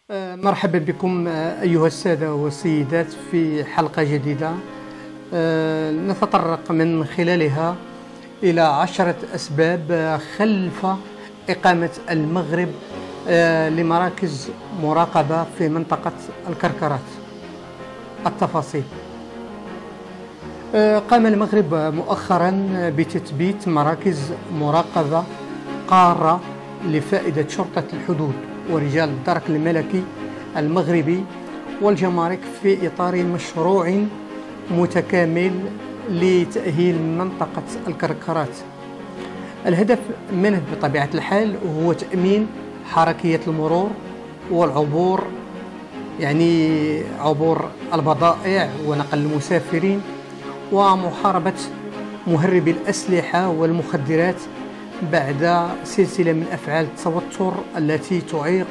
مرحبا بكم أيها السادة والسيدات في حلقة جديدة نتطرق من خلالها إلى 10 أسباب خلف إقامة المغرب لمراكز مراقبة في منطقة الكركرات. التفاصيل: قام المغرب مؤخرا بتثبيت مراكز مراقبة قارة لفائدة شرطة الحدود ورجال الدرك الملكي المغربي والجمارك في إطار مشروع متكامل لتأهيل منطقة الكركرات. الهدف منه بطبيعة الحال هو تأمين حركية المرور والعبور، يعني عبور البضائع ونقل المسافرين، ومحاربة مهربي الأسلحة والمخدرات بعد سلسلة من أفعال التوتر التي تعيق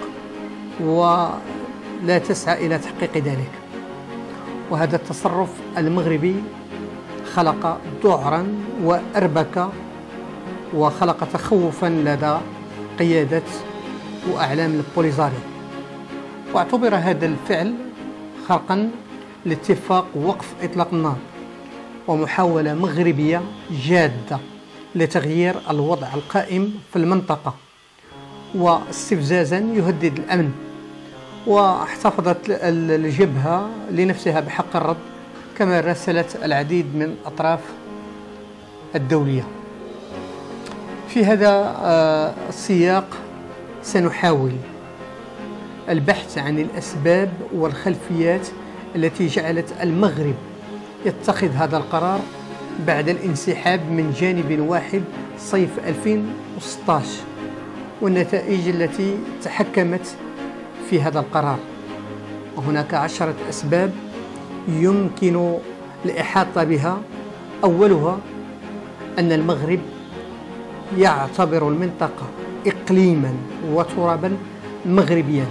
ولا تسعى إلى تحقيق ذلك. وهذا التصرف المغربي خلق ذعرا وأربكة وخلق تخوفا لدى قيادة وأعلام البوليزاريو، واعتبر هذا الفعل خرقا لاتفاق وقف إطلاق النار ومحاولة مغربية جادة لتغيير الوضع القائم في المنطقة واستفزازا يهدد الأمن. واحتفظت الجبهة لنفسها بحق الرد كما راسلت العديد من الأطراف الدولية. في هذا السياق سنحاول البحث عن الأسباب والخلفيات التي جعلت المغرب يتخذ هذا القرار بعد الانسحاب من جانب واحد صيف 2016 والنتائج التي تحكمت في هذا القرار. وهناك 10 أسباب يمكن الإحاطة بها. أولها أن المغرب يعتبر المنطقة إقليما وترابا مغربيا،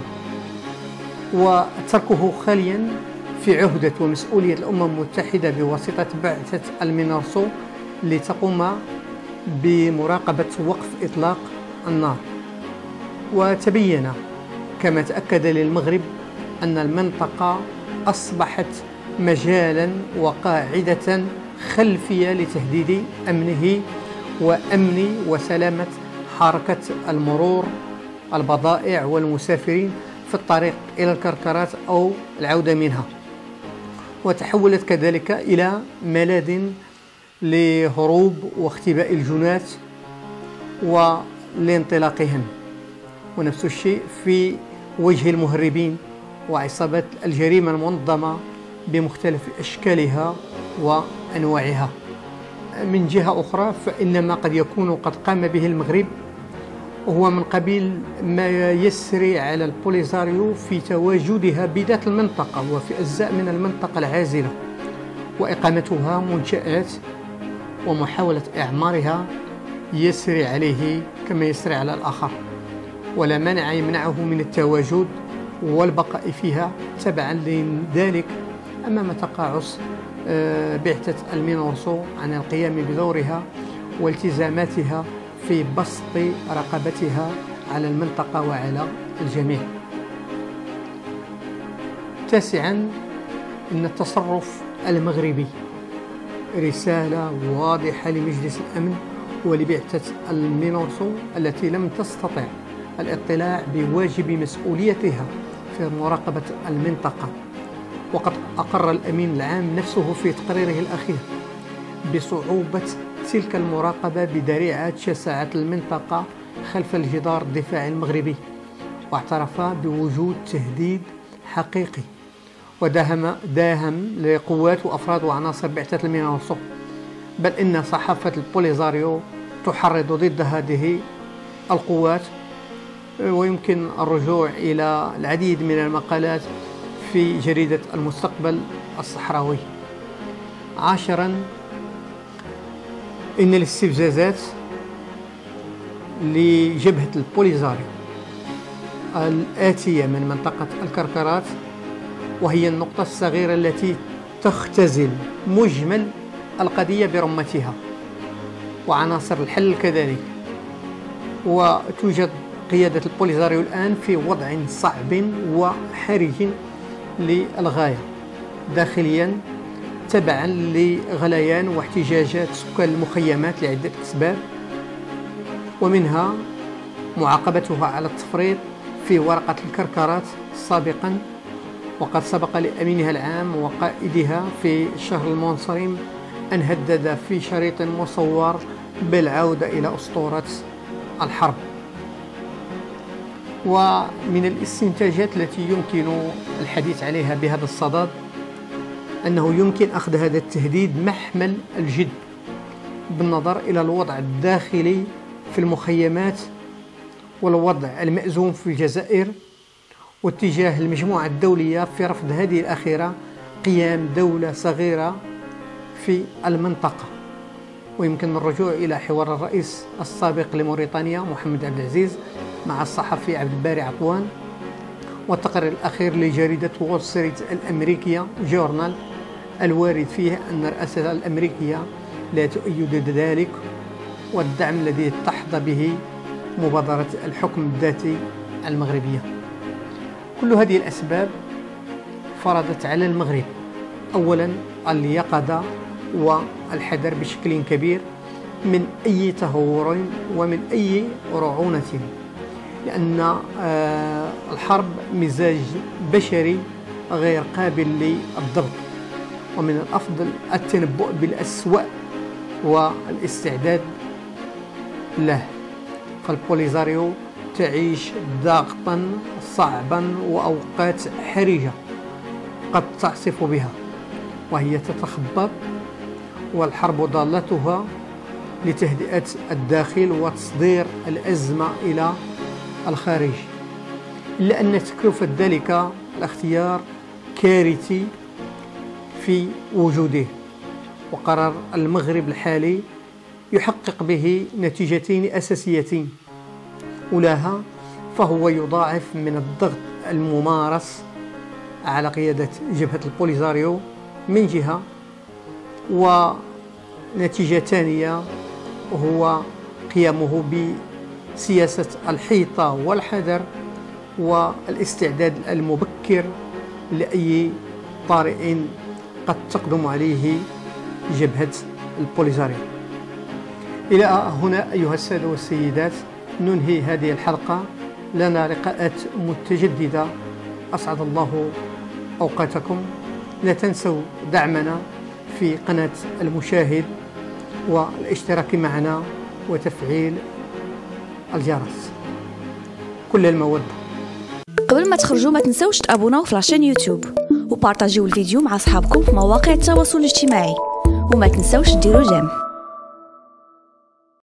وتركه خاليا في عهدة ومسؤولية الأمم المتحدة بواسطة بعثة المينورسو لتقوم بمراقبة وقف إطلاق النار. وتبين كما تأكد للمغرب أن المنطقة أصبحت مجالا وقاعدة خلفية لتهديد أمنه وأمن وسلامة حركة المرور البضائع والمسافرين في الطريق إلى الكركرات أو العودة منها، وتحولت كذلك إلى ملاذ لهروب واختباء الجنات ولانطلاقهم، ونفس الشيء في وجه المهربين وعصابات الجريمة المنظمة بمختلف أشكالها وأنواعها. من جهة أخرى فإن ما قد يكون قد قام به المغرب هو من قبيل ما يسري على البوليزاريو في تواجدها بذات المنطقة وفي أجزاء من المنطقة العازلة، وإقامتها منشآت ومحاولة إعمارها يسري عليه كما يسري على الآخر، ولا مانع يمنعه من التواجد والبقاء فيها تبعا لذلك أمام تقاعس بعثة المينورسو عن القيام بدورها والتزاماتها في بسط رقابتها على المنطقة وعلى الجميع. تاسعا، إن التصرف المغربي رسالة واضحة لمجلس الأمن ولبعثة المينورسو التي لم تستطع الاطلاع بواجب مسؤوليتها في مراقبة المنطقة. وقد أقر الأمين العام نفسه في تقريره الأخير بصعوبة تلك المراقبة بذريعة شساعة المنطقة خلف الجدار الدفاعي المغربي، واعترف بوجود تهديد حقيقي وداهم لقوات وأفراد وعناصر بعثة المينورسو، بل إن صحافة البوليزاريو تحرض ضد هذه القوات، ويمكن الرجوع إلى العديد من المقالات في جريدة المستقبل الصحراوي. 10، إن الاستفزازات لجبهة البوليزاريو الآتية من منطقة الكركرات، وهي النقطة الصغيرة التي تختزل مجمل القضية برمتها وعناصر الحل كذلك، وتوجد قيادة البوليزاريو الآن في وضع صعب وحرج للغاية داخليا، تبعا لغليان واحتجاجات سكان المخيمات لعدة أسباب، ومنها معاقبتها على التفريط في ورقة الكركرات سابقا، وقد سبق لأمينها العام وقائدها في الشهر المنصرم أن هدد في شريط مصور بالعودة إلى أسطورة الحرب. ومن الاستنتاجات التي يمكن الحديث عليها بهذا الصدد أنه يمكن أخذ هذا التهديد محمل الجد بالنظر إلى الوضع الداخلي في المخيمات والوضع المأزوم في الجزائر، واتجاه المجموعة الدولية في رفض هذه الأخيرة قيام دولة صغيرة في المنطقة. ويمكن الرجوع إلى حوار الرئيس السابق لموريتانيا محمد عبد العزيز مع الصحفي عبد الباري عطوان، والتقرير الأخير لجريدة وول ستريت الأمريكية جورنال الوارد فيه أن الرئاسة الأمريكية لا تؤيد ذلك، والدعم الذي تحظى به مبادرة الحكم الذاتي المغربية. كل هذه الأسباب فرضت على المغرب أولا اليقظة والحذر بشكل كبير من أي تهور ومن أي رعونة، لأن الحرب مزاج بشري غير قابل للضبط، ومن الأفضل التنبؤ بالأسوأ والاستعداد له. فالبوليزاريو تعيش ضغطا صعبا وأوقات حرجة قد تعصف بها وهي تتخبط، والحرب ضالتها لتهدئة الداخل وتصدير الأزمة إلى الخارج، إلا أن تكلفة ذلك الاختيار كارثي في وجوده. وقرار المغرب الحالي يحقق به نتيجتين أساسيتين، أولاها فهو يضاعف من الضغط الممارس على قيادة جبهة البوليزاريو من جهة، ونتيجة ثانية هو قيامه بسياسة الحيطة والحذر والاستعداد المبكر لأي طارئ قد تقدم عليه جبهة البوليزاريو. إلى هنا أيها السادة والسيدات ننهي هذه الحلقة، لنا لقاءات متجددة، أسعد الله أوقاتكم. لا تنسوا دعمنا في قناة المشاهد والاشتراك معنا وتفعيل الجرس. كل المودة. قبل ما تخرجوا ما تنسوش تابوناو في لاشين يوتيوب وبارطاجيو الفيديو مع أصحابكم في مواقع التواصل الاجتماعي، وما تنسوش ديروا جيم.